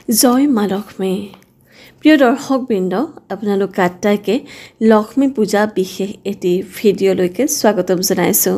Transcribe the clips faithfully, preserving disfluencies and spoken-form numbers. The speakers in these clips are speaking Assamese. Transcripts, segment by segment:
জয় মা লক্ষ্মী। প্ৰিয় দৰ্শকবৃন্দ, আপোনালোক আটাইকে লক্ষ্মী পূজা বিশেষ এটি ভিডিঅ'লৈকে স্বাগতম জনাইছোঁ।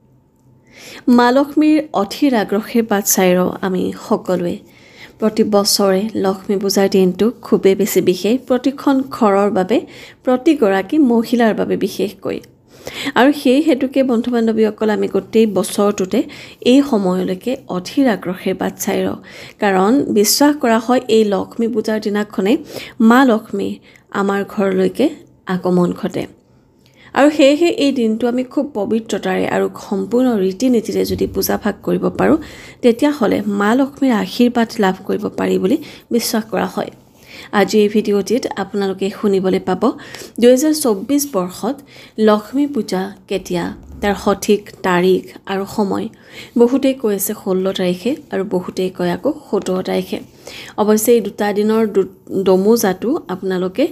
মা লক্ষ্মীৰ অধীৰ আগ্ৰহেৰে বাট চাই ৰওঁ আমি সকলোৱে। প্ৰতি বছৰে লক্ষ্মী পূজাৰ দিনটো খুবেই বেছি বিশেষ, প্ৰতিখন ঘৰৰ বাবে, প্ৰতিগৰাকী মহিলাৰ বাবে বিশেষকৈ। আৰু সেই হেতুকে বন্ধু বান্ধৱীসকল আমি গোটেই বছৰটোতে এই সময়লৈকে অধীৰ আগ্ৰহেৰে বাট চাই ৰওঁ, কাৰণ বিশ্বাস কৰা হয় এই লক্ষ্মী পূজাৰ দিনাখনে মা লক্ষ্মী আমাৰ ঘৰলৈকে আগমন ঘটে। আৰু সেয়েহে এই দিনটো আমি খুব পবিত্ৰতাৰে আৰু সম্পূৰ্ণ ৰীতি নীতিৰে যদি পূজা ভাগ কৰিব পাৰোঁ, তেতিয়াহ'লে মা লক্ষ্মীৰ আশীৰ্বাদ লাভ কৰিব পাৰি বুলি বিশ্বাস কৰা হয়। আজি এই ভিডিঅ'টিত আপোনালোকে শুনিবলৈ পাব দুহেজাৰ চৌব্বিছ বৰ্ষত লক্ষ্মী পূজা কেতিয়া, তাৰ সঠিক তাৰিখ আৰু সময়। বহুতেই কৈ আছে ষোল্ল তাৰিখে আৰু বহুতেই কয় আকৌ সোতৰ তাৰিখে। অৱশ্যে এই দুটা দিনৰ দমোজাটো আপোনালোকে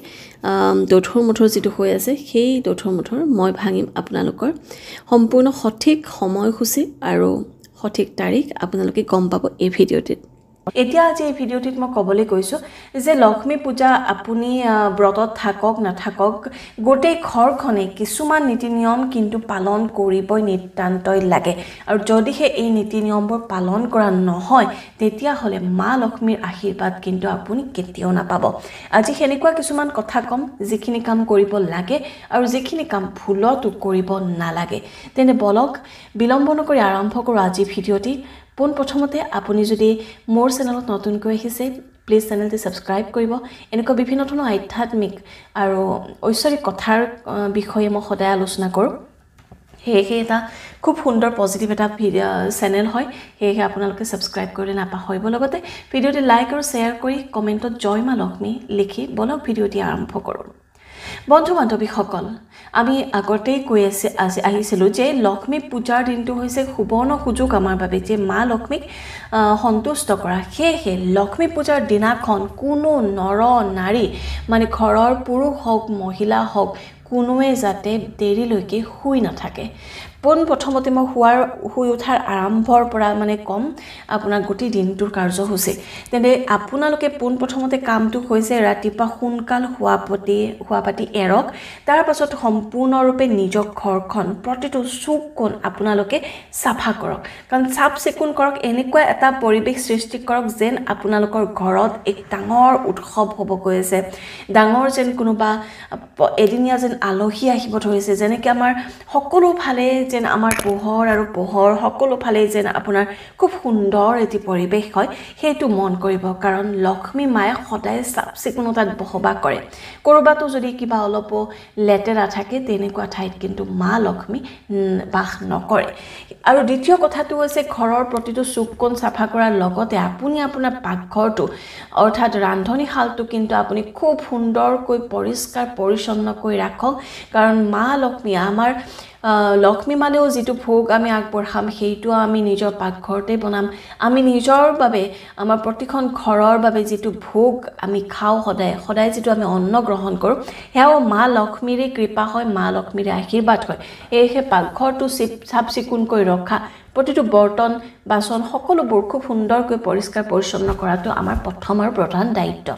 দোধোৰ মোধোৰ যিটো হৈ আছে, সেই দোধোৰ মোধোৰ মই ভাঙিম আপোনালোকৰ সম্পূৰ্ণ সঠিক সময়সূচী আৰু সঠিক তাৰিখ আপোনালোকে গম পাব এই ভিডিঅ'টিত। এতিয়া আজি এই ভিডিঅ'টিত মই ক'বলৈ কৈছোঁ যে লক্ষ্মী পূজা আপুনি ব্ৰতত থাকক নাথাকক, গোটেই ঘৰখনে কিছুমান নীতি নিয়ম কিন্তু পালন কৰিবই নিতান্তই লাগে। আৰু যদিহে এই নীতি নিয়মবোৰ পালন কৰা নহয়, তেতিয়াহ'লে মা লক্ষ্মীৰ আশীৰ্বাদ কিন্তু আপুনি কেতিয়াও নাপাব। আজি সেনেকুৱা কিছুমান কথা ক'ম যিখিনি কাম কৰিব লাগে আৰু যিখিনি কাম ভুলতো কৰিব নালাগে। তেনে বলক বিলম্ব নকৰি আৰম্ভ কৰোঁ আজি ভিডিঅ'টি। পোন প্ৰথমতে আপুনি যদি মোৰ চেনেলত নতুনকৈ আহিছে, প্লিজ চেনেলটি ছাবস্ক্ৰাইব কৰিব। এনেকুৱা বিভিন্ন ধৰণৰ আধ্যাত্মিক আৰু ঐশ্বৰিক কথাৰ বিষয়ে মই সদায় আলোচনা কৰোঁ। সেয়েহে এটা খুব সুন্দৰ পজিটিভ এটা ভিডিঅ' চেনেল হয়, সেয়েহে আপোনালোকে ছাবস্ক্ৰাইব কৰিলে নাপাহৰিব। লগতে ভিডিঅ'টি লাইক আৰু শ্বেয়াৰ কৰি কমেণ্টত জয় মা লক্ষ্মী লিখি বলক ভিডিঅ'টি আৰম্ভ কৰোঁ। বন্ধু বান্ধৱীসকল, আমি আগতেই কৈ আছে আজি আহিছিলোঁ যে লক্ষ্মী পূজাৰ দিনটো হৈছে সুবৰ্ণ সুযোগ আমাৰ বাবে যে মা লক্ষ্মীক সন্তুষ্ট কৰা। সেয়েহে লক্ষ্মী পূজাৰ দিনাখন কোনো নৰ নাৰী, মানে ঘৰৰ পুৰুষ হওক মহিলা হওক, কোনোৱে যাতে দেৰিলৈকে শুই নাথাকে। পোন প্ৰথমতে মই শুৱাৰ শুই উঠাৰ আৰম্ভৰ পৰা মানে ক'ম আপোনাৰ গোটেই দিনটোৰ কাৰ্যসূচী। তেন্তে আপোনালোকে পোন প্ৰথমতে কামটো হৈছে ৰাতিপুৱা সোনকাল শুৱা পাতি শুৱা পাতি এৰক। তাৰ পাছত সম্পূৰ্ণৰূপে নিজৰ ঘৰখন প্ৰতিটো চুক কোণ আপোনালোকে চাফা কৰক, কাৰণ চাফ চিকুণ কৰক। এনেকুৱা এটা পৰিৱেশ সৃষ্টি কৰক যেন আপোনালোকৰ ঘৰত এক ডাঙৰ উৎসৱ হ'ব গৈ আছে, ডাঙৰ যেন কোনোবা এদিনীয়া যেন আলহী আহিব ধৰিছে। যেনেকৈ আমাৰ সকলো ফালে যেন আমাৰ পোহৰ আৰু পোহৰ, সকলো ফালে যেন আপোনাৰ খুব সুন্দৰ এটি পৰিৱেশ হয়, সেইটো মন কৰিব। কাৰণ লক্ষ্মী মায়ে সদায় চাফ চিকুণতাত বসবাস কৰে। ক'ৰবাতো যদি কিবা অলপো লেতেৰা থাকে, তেনেকুৱা ঠাইত কিন্তু মা লক্ষ্মী বাস নকৰে। আৰু দ্বিতীয় কথাটো হৈছে ঘৰৰ প্ৰতিটো চুক কোণ চাফা কৰাৰ লগতে আপুনি আপোনাৰ পাকঘৰটো অৰ্থাৎ ৰান্ধনীশালটো কিন্তু আপুনি খুব সুন্দৰকৈ পৰিষ্কাৰ পৰিচ্ছন্নকৈ ৰাখক। কাৰণ মা লক্ষ্মী আমাৰ লক্ষ্মী মালেও যিটো ভোগ আমি আগবঢ়াম, সেইটো আমি নিজৰ পাকঘৰতে বনাম। আমি নিজৰ বাবে, আমাৰ প্ৰতিখন ঘৰৰ বাবে যিটো ভোগ আমি খাওঁ, সদায় সদায় যিটো আমি অন্ন গ্ৰহণ কৰোঁ, সেয়াও মা লক্ষ্মীৰে কৃপা হয়, মা লক্ষ্মীৰে আশীৰ্বাদ হয়। সেয়েহে পাকঘৰটো চাফ চিকুণকৈ ৰখা, প্ৰতিটো বৰ্তন বাচন সকলোবোৰ খুব সুন্দৰকৈ পৰিষ্কাৰ পৰিচ্ছন্ন কৰাটো আমাৰ প্ৰথম আৰু প্ৰধান দায়িত্ব।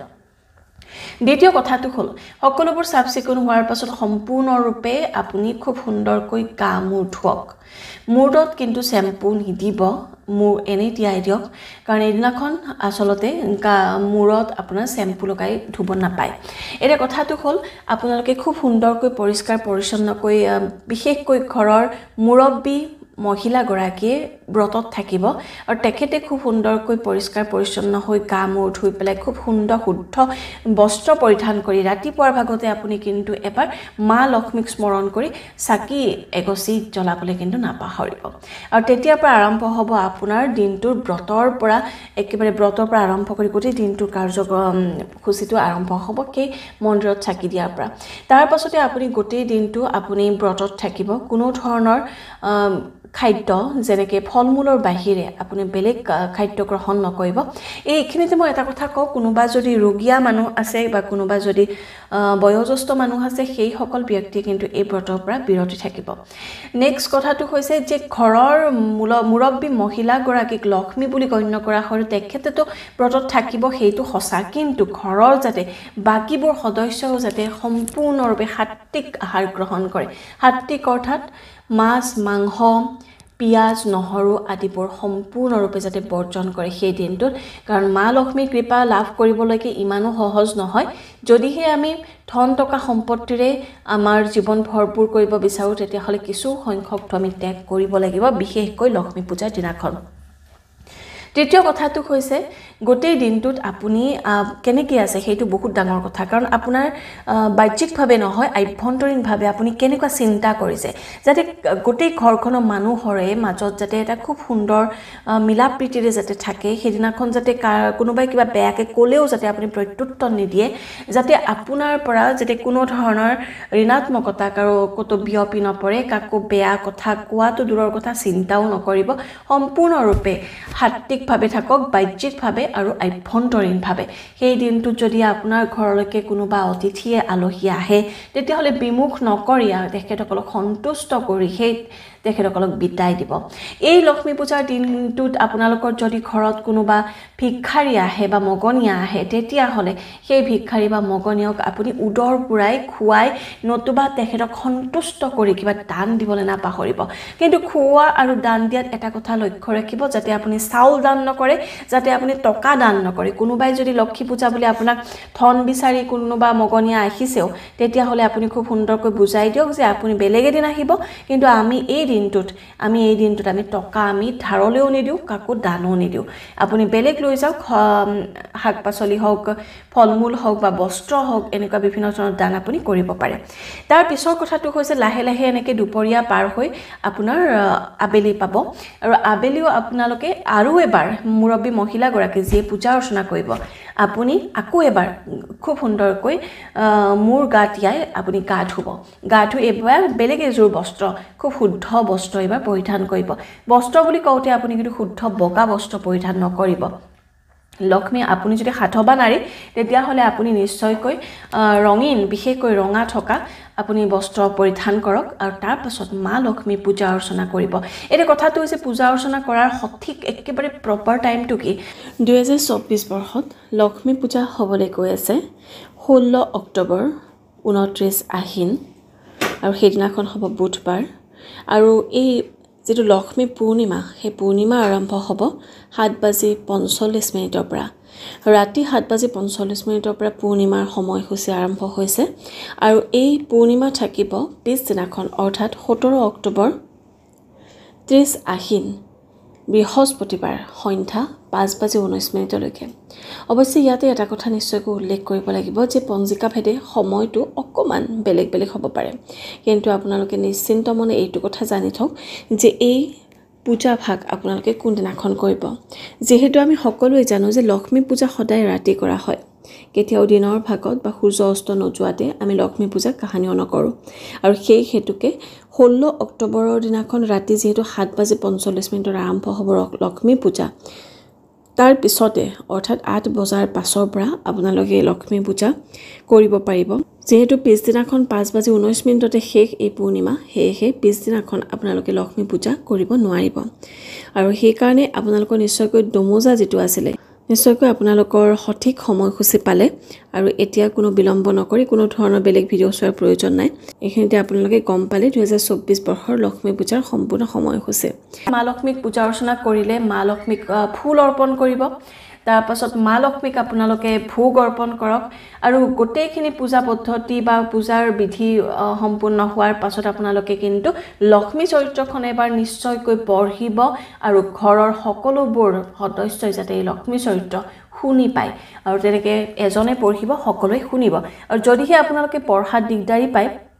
দ্বিতীয় কথাটো হ'ল সকলোবোৰ চাফ চিকুণ হোৱাৰ পাছত সম্পূৰ্ণৰূপে আপুনি খুব সুন্দৰকৈ গা মূৰ ধুৱক। মূৰত কিন্তু চেম্পু নিদিব, মূৰ এনেই তিয়াই দিয়ক, কাৰণ এইদিনাখন আচলতে গা মূৰত আপোনাৰ চেম্পু লগাই ধুব নাপায়। এতিয়া কথাটো হ'ল আপোনালোকে খুব সুন্দৰকৈ পৰিষ্কাৰ পৰিচ্ছন্নকৈ, বিশেষকৈ ঘৰৰ মুৰব্বী মহিলাগৰাকীয়ে ব্ৰতত থাকিব আৰু তেখেতে খুব সুন্দৰকৈ পৰিষ্কাৰ পৰিচ্ছন্ন হৈ গা মূৰ ধুই পেলাই খুব সুন্দৰ শুদ্ধ বস্ত্ৰ পৰিধান কৰি ৰাতিপুৱাৰ ভাগতে আপুনি কিন্তু এবাৰ মা লক্ষ্মীক স্মৰণ কৰি চাকি এগছি জ্বলাবলৈ কিন্তু নাপাহৰিব। আৰু তেতিয়াৰ পৰা আৰম্ভ হ'ব আপোনাৰ দিনটোৰ ব্ৰতৰ পৰা, একেবাৰে ব্ৰতৰ পৰা আৰম্ভ কৰি গোটেই দিনটোৰ কাৰ্যসূচীটো আৰম্ভ হ'ব সেই মন্দিৰত চাকি দিয়াৰ পৰা। তাৰ পাছতে আপুনি গোটেই দিনটো আপুনি ব্ৰতত থাকিব। কোনো ধৰণৰ খাদ্য যেনেকৈ ফল মূলৰ বাহিৰে আপুনি বেলেগ খাদ্য গ্ৰহণ নকৰিব এইখিনিতে মই এটা কথা কওঁ কোনোবা যদি ৰোগীয়া মানুহ আছে বা কোনোবা যদি বয়োজ্যেষ্ঠ মানুহ আছে সেই সকল ব্যক্তি কিন্তু এই ব্ৰতৰ পৰা বিৰতি থাকিব নেক্সট কথাটো হৈছে যে ঘৰৰ মুৰব্বী মহিলাগৰাকীক লক্ষ্মী বুলি গণ্য কৰা হয় তেখেতেতো ব্ৰতত থাকিব সেইটো সঁচা কিন্তু ঘৰৰ যাতে বাকীবোৰ সদস্যও যাতে সম্পূৰ্ণৰূপে সাত্বিক আহাৰ গ্ৰহণ কৰে সাত্বিক অৰ্থাৎ মাছ মাংস পিয়াজ নহৰু আদিবোৰ সম্পূৰ্ণৰূপে যাতে বৰ্জন কৰে সেই দিনটোত কাৰণ মা লক্ষ্মীৰ কৃপা লাভ কৰিবলৈকে ইমানো সহজ নহয় যদিহে আমি ধন টকা সম্পত্তিৰে আমাৰ জীৱন ভৰপূৰ কৰিব বিচাৰো তেতিয়াহ'লে কিছু সংখ্যক আমি ত্যাগ কৰিব লাগিব বিশেষকৈ লক্ষ্মী পূজাৰ দিনাখন তৃতীয় কথাটো হৈছে গোটেই দিনটোত আপুনি কেনেকৈ আছে সেইটো বহুত ডাঙৰ কথা কাৰণ আপোনাৰ বাহ্যিকভাৱে নহয় আভ্যন্তৰীণভাৱে আপুনি কেনেকুৱা চিন্তা কৰিছে যাতে গোটেই ঘৰখনৰ মানুহৰে মাজত যাতে এটা খুব সুন্দৰ মিলা প্ৰীতিৰে যাতে থাকে সেইদিনাখন যাতে কোনোবাই কিবা বেয়াকৈ ক'লেও যাতে আপুনি প্ৰত্যুত্তৰ নিদিয়ে যাতে আপোনাৰ পৰা যাতে কোনো ধৰণৰ ঋণাত্মকতা কাৰো ক'তো বিয়পি নপৰে কাকো বেয়া কথা কোৱাটো দূৰৰ কথা চিন্তাও নকৰিব সম্পূৰ্ণৰূপে সাত্বিকভাৱে থাকক বাহ্যিকভাৱে আৰু আভ্যন্তৰীণভাৱে সেই দিনটোত যদি আপোনাৰ ঘৰলৈকে কোনোবা অতিথিয়ে আলহী আহে তেতিয়াহ'লে বিমুখ নকৰি তেখেতসকলক সন্তুষ্ট কৰি সেই তেখেতসকলক বিদায় দিব এই লক্ষ্মী পূজাৰ দিনটোত আপোনালোকৰ যদি ঘৰত কোনোবা ভিক্ষাৰী আহে বা মগনীয়া আহে তেতিয়াহ'লে সেই ভিক্ষাৰী বা মগনীয়ক আপুনি উদৰ পুৰাই খুৱাই নতুবা তেখেতক সন্তুষ্ট কৰি কিবা দান দিবলৈ নাপাহৰিব কিন্তু খোৱা আৰু দান দিয়াত এটা কথা লক্ষ্য ৰাখিব যাতে আপুনি চাউল দান নকৰে যাতে আপুনি টকা দান নকৰে কোনোবাই যদি লক্ষ্মী পূজা বুলি আপোনাক ধন বিচাৰি কোনোবা মগনীয়া আহিছেও তেতিয়াহ'লে আপুনি খুব সুন্দৰকৈ বুজাই দিয়ক যে আপুনি বেলেগ এদিন আহিব কিন্তু আমি এই দিনটোত আমি এই দিনটোত আমি টকা আমি ধাৰলৈও নিদিওঁ কাকো দানো নিদিওঁ আপুনি বেলেগ লৈ যাওক শাক পাচলি হওক ফল মূল হওক বা বস্ত্ৰ হওক এনেকুৱা বিভিন্ন ধৰণৰ দান আপুনি কৰিব পাৰে তাৰ পিছৰ কথাটো হৈছে লাহে লাহে এনেকৈ দুপৰীয়া পাৰ হৈ আপোনাৰ আবেলি পাব আৰু আবেলিও আপোনালোকে আৰু এবাৰ মুৰব্বী মহিলাগৰাকী যিয়ে পূজা অৰ্চনা কৰিব আপুনি আকৌ এবাৰ খুব সুন্দৰকৈ মূৰ গা তিয়াই আপুনি গা ধুব গা ধুই এবাৰ বেলেগ এযোৰ বস্ত্ৰ খুব শুদ্ধ বস্ত্ৰ এবাৰ পৰিধান কৰিব বস্ত্ৰ বুলি কওঁতে আপুনি কিন্তু শুদ্ধ বগা বস্ত্ৰ পৰিধান নকৰিব লক্ষ্মী আপুনি যদি সাধৱা নাৰী তেতিয়াহ'লে আপুনি নিশ্চয়কৈ ৰঙীন বিশেষকৈ ৰঙা থকা আপুনি বস্ত্ৰ পৰিধান কৰক আৰু তাৰ পাছত মা লক্ষ্মী পূজা অৰ্চনা কৰিব এই কথাটো হৈছে পূজা অৰ্চনা কৰাৰ সঠিক একেবাৰে প্ৰপাৰ টাইমটো কি দুই হাজাৰ চৌব্বিছ বৰ্ষত লক্ষ্মী পূজা হ'বলৈ গৈ আছে ষোল্ল অক্টোবৰ ঊনত্ৰিছ আহিন আৰু সেইদিনাখন হ'ব বুধবাৰ আৰু এই যিটো লক্ষ্মী পূৰ্ণিমা সেই পূৰ্ণিমা আৰম্ভ হ'ব সাত বাজি পঞ্চল্লিছ মিনিটৰ পৰা ৰাতি সাত বাজি পঞ্চল্লিছ মিনিটৰ পৰা পূৰ্ণিমাৰ সময়সূচী আৰম্ভ হৈছে আৰু এই পূৰ্ণিমা থাকিব পিছদিনাখন অৰ্থাৎ সোতৰ অক্টোবৰ ত্ৰিছ আহিন বৃহস্পতিবাৰ সন্ধ্যা পাঁচ বাজি ঊনৈছ মিনিটলৈকে অৱশ্যে ইয়াতে এটা কথা নিশ্চয়কৈ উল্লেখ কৰিব লাগিব যে পঞ্জিকা ভেদে সময়টো অকণমান বেলেগ বেলেগ হ'ব পাৰে কিন্তু আপোনালোকে নিশ্চিন্ত মনে এইটো কথা জানি থওক যে এই পূজা ভাগ আপোনালোকে কোনদিনাখন কৰিব যিহেতু আমি সকলোৱে জানো যে লক্ষ্মী পূজা সদায় ৰাতি কৰা হয় কেতিয়াও দিনৰ ভাগত বা সূৰ্য অস্ত নোযোৱাতে আমি লক্ষ্মী পূজা কাহানিও নকৰোঁ আৰু সেই হেতুকে ষোল্ল অক্টোবৰৰ দিনাখন ৰাতি যিহেতু সাত বাজি পঞ্চল্লিছ মিনিটত আৰম্ভ হ'ব লক্ষ্মী পূজা তাৰ পিছতে অৰ্থাৎ আঠ বজাৰ পাছৰ পৰা আপোনালোকে লক্ষ্মী পূজা কৰিব পাৰিব যেহেতু পিছদিনাখন পাঁচ বাজি ঊনৈছ মিনিটতে শেষ এই পূৰ্ণিমা সেয়েহে পিছদিনাখন আপোনালোকে লক্ষ্মী পূজা কৰিব নোৱাৰিব আৰু সেইকাৰণে আপোনালোকৰ নিশ্চয়কৈ দমোজা যিটো আছিলে নিশ্চয়কৈ আপোনালোকৰ সঠিক সময়সূচী পালে আৰু এতিয়া কোনো বিলম্ব নকৰি কোনো ধৰণৰ বেলেগ ভিডিঅ' চোৱাৰ প্ৰয়োজন নাই এইখিনিতে আপোনালোকে গম পালে দুই হাজাৰ চৌব্বিছ বৰ্ষৰ লক্ষ্মী পূজাৰ সম্পূৰ্ণ সময়সূচী মা লক্ষ্মীক পূজা অৰ্চনা কৰিলে মা লক্ষ্মীক ফুল অৰ্পণ কৰিব তাৰ পাছত মা লক্ষ্মীক আপোনালোকে ভোগ অৰ্পণ কৰক আৰু গোটেইখিনি পূজা পদ্ধতি বা পূজাৰ বিধি সম্পূৰ্ণ হোৱাৰ পাছত আপোনালোকে কিন্তু লক্ষ্মী চৰিত্ৰখন এবাৰ নিশ্চয়কৈ পঢ়িব আৰু ঘৰৰ সকলোবোৰ সদস্যই যাতে এই লক্ষ্মী চৰিত্ৰ শুনি পায় আৰু তেনেকৈ এজনে পঢ়িব সকলোৱে শুনিব আৰু যদিহে আপোনালোকে পঢ়াত দিগদাৰি পায়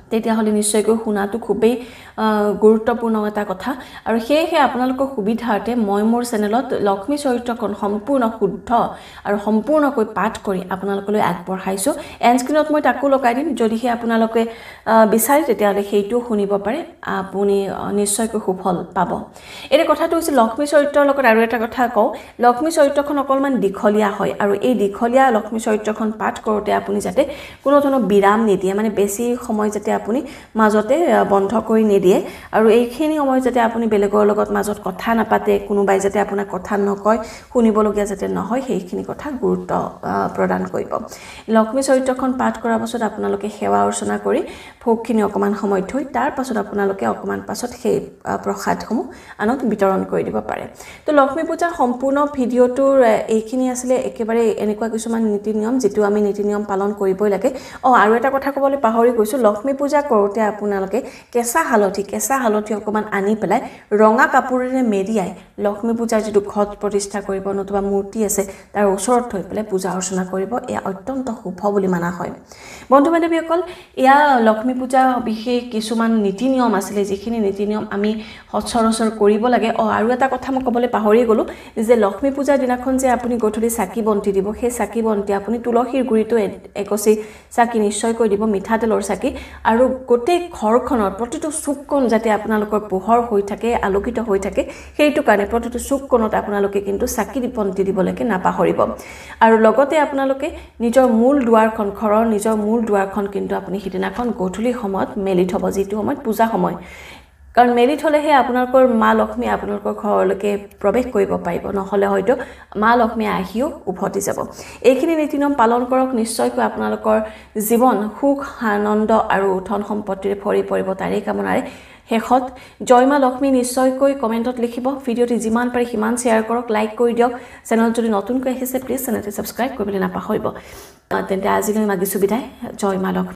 তেতিয়াহ'লে নিশ্চয়কৈ শুনাটো খুবেই গুৰুত্বপূৰ্ণ এটা কথা আৰু সেয়েহে আপোনালোকৰ সুবিধাৰ্থে মই মোৰ চেনেলত লক্ষ্মী চৰিত্ৰখন সম্পূৰ্ণ শুদ্ধ আৰু সম্পূৰ্ণকৈ পাঠ কৰি আপোনালোকলৈ আগবঢ়াইছোঁ এণ্ড স্ক্ৰীনত মই তাকো লগাই দিম যদিহে আপোনালোকে বিচাৰে তেতিয়াহ'লে সেইটোও শুনিব পাৰে আপুনি নিশ্চয়কৈ সুফল পাব এই কথাটো হৈছে লক্ষ্মী চৰিত্ৰৰ লগত আৰু এটা কথা কওঁ লক্ষ্মী চৰিত্ৰখন অকলমান দীঘলীয়া হয় আৰু এই দীঘলীয়া লক্ষ্মী চৰিত্ৰখন পাঠ কৰোঁতে আপুনি যাতে কোনো ধৰণৰ বিৰাম নিদিয়ে মানে বেছি সময় যাতে আপুনি মাজতে বন্ধ কৰি নিদিয়ে আৰু এইখিনি সময় যাতে আপুনি বেলেগৰ লগত মাজত কথা নাপাতে কোনোবাই যাতে আপোনাক কথা নকয় শুনিবলগীয়া যাতে নহয় সেইখিনি কথা গুৰুত্ব প্ৰদান কৰিব লক্ষ্মী চৰিত্ৰখন পাঠ কৰাৰ পাছত আপোনালোকে সেৱা অৰ্চনা কৰি ভোগখিনি অকমান সময় থৈ তাৰ পাছত আপোনালোকে অকমান পাছত সেই প্ৰসাদসমূহ আনক বিতৰণ কৰি দিব পাৰে তো লক্ষ্মী পূজাৰ সম্পূৰ্ণ ভিডিঅ'টোৰ এইখিনি আছিলে একেবাৰে এনেকুৱা কিছুমান নীতি নিয়ম যেটো আমি নীতি নিয়ম পালন কৰিবই লাগে অ আৰু এটা কথা ক'বলৈ পাহৰি গৈছো লক্ষ্মী পূজা কৰোতে আপোনালোকে কেঁচা হালধি কেঁচা হালধি অকমান আনি পেলাই ৰঙা কাপোৰেৰে মেৰিয়াই লক্ষ্মী পূজাৰ যেটো ঘট প্ৰতিষ্ঠা কৰিব নতুবা মূৰ্তি আছে তাৰ ওচৰত থৈ পেলাই পূজা অৰ্চনা কৰিব এয়া অত্যন্ত শুভ বুলি মানা হয় বন্ধু বান্ধৱীসকল এয়া লক্ষ্মী পূজা বিশেষ কিছুমান নীতি নিয়ম আছিলে যিখিনি নীতি নিয়ম আমি সচৰাচৰ কৰিব লাগে অ আৰু এটা কথা মই ক'বলৈ পাহৰি গলো যে লক্ষ্মী পূজাৰ দিনাখন যে আপুনি গধূলি চাকি বন্তি দিব সেই চাকি বন্তি আপুনি তুলসীৰ গুৰিটো একচি চাকি নিশ্চয়কৈ দিব মিঠাতেলৰ চাকি আৰু গোটেই ঘৰখনৰ প্ৰতিটো চুককণ যাতে আপোনালোকৰ পোহৰ হৈ থাকে আলোকিত হৈ থাকে সেইটো কাৰণে প্ৰতিটো চুককণত আপোনালোকে কিন্তু চাকি বন্তি দিব লাগে নাপাহৰিব আৰু লগতে আপোনালোকে নিজৰ মূল দুৱাৰখন ঘৰৰ নিজৰ মূল দুৱাৰখন কিন্তু আপুনি হিদিনাখন গধূলি সময়ত মেলি থব যেটো সময়ত পূজা সময় কাৰণ মেলি থলেহে আপোনালোকৰ মা লক্ষ্মী আপোনালোকৰ ঘৰলৈকে প্ৰৱেশ কৰিব পাৰিব নহলে হয়তো মা লক্ষ্মী আহিও উভতি যাব এইখিনি নীতি নিয়ম পালন কৰক নিশ্চয়কৈ আপোনালোকৰ জীৱন সুখ আনন্দ আৰু ধন সম্পত্তিৰে ভৰি পৰিব তাৰে কামনাৰে শেষত জয় মা লক্ষ্মী নিশ্চয়কৈ কমেন্টত লিখিব ভিডিঅ'টি যিমান পাৰে সিমান শেয়াৰ কৰক লাইক কৰি দিয়ক চেনেল যদি নতুনকৈ আহিছে প্লিজ চেনেলটো সাবস্ক্ৰাইব কৰিবলৈ নাপাহৰিব তেন্তে আজিলৈ মাগিছো বিদায় জয় মা লক্ষ্মী